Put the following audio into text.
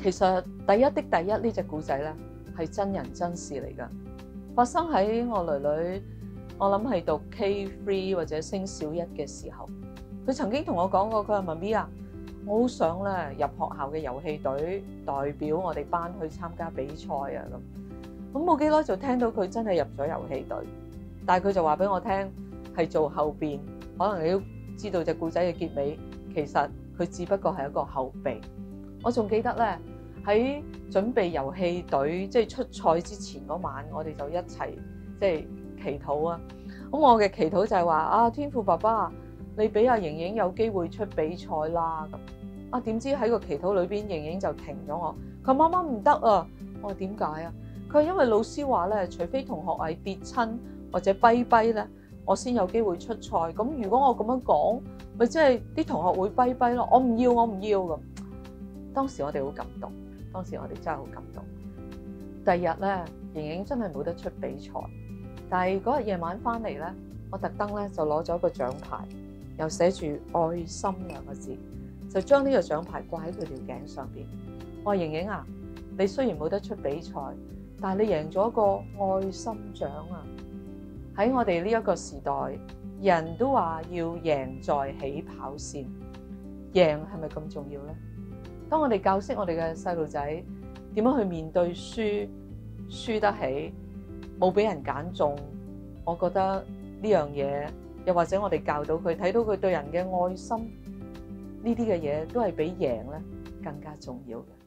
其實第一的第一呢隻故仔咧係真人真事嚟㗎，發生喺我女女，我諗係讀 K3 或者升小一嘅時候，佢曾經同我講過，佢話媽咪啊，我好想咧入學校嘅遊戲隊，代表我哋班去參加比賽啊咁。咁冇幾耐就聽到佢真係入咗遊戲隊，但係佢就話俾我聽係做後邊，可能你都知道隻故仔嘅結尾，其實佢只不過係一個後備。我仲記得咧喺準備遊戲隊即係出賽之前嗰晚，我哋就一齊即係祈禱啊。咁我嘅祈禱就係話啊，天父爸爸，你俾阿瑩瑩有機會出比賽啦咁。啊，點知喺個祈禱裏邊，瑩瑩就停咗我。佢話媽媽唔得啊。我話點解啊？佢話因為老師話咧，除非同學係跌親或者跛跛咧，我先有機會出賽。咁如果我咁樣講，咪即係啲同學會跛跛咯。我唔要，我唔要咁。當時我哋好感動，當時我哋真係好感動。第二日咧，瑩瑩真係冇得出比賽，但係嗰日夜晚翻嚟咧，我特登咧就攞咗個獎牌，又寫住愛心兩個字，就將呢個獎牌掛喺佢條頸上邊。我話瑩瑩啊，你雖然冇得出比賽，但係你贏咗一個愛心獎啊！喺我哋呢一個時代，人都話要贏在起跑線，贏係咪咁重要呢？當我哋教識我哋嘅細路仔點樣去面對輸得起，冇俾人揀中，我覺得呢樣嘢，又或者我哋教到佢睇到佢對人嘅愛心，呢啲嘅嘢都係比贏咧更加重要嘅。